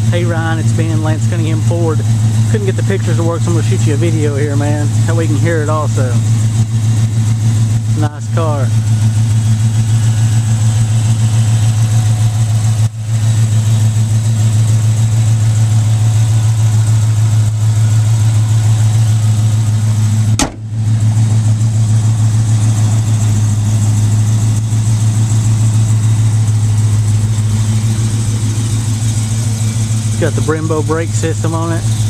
Hey Ryan, it's Ben, Lance Cunningham Ford. Couldn't get the pictures to work, so I'm gonna shoot you a video here, man. That way you can hear it also. Nice car. It's got the Brembo brake system on it.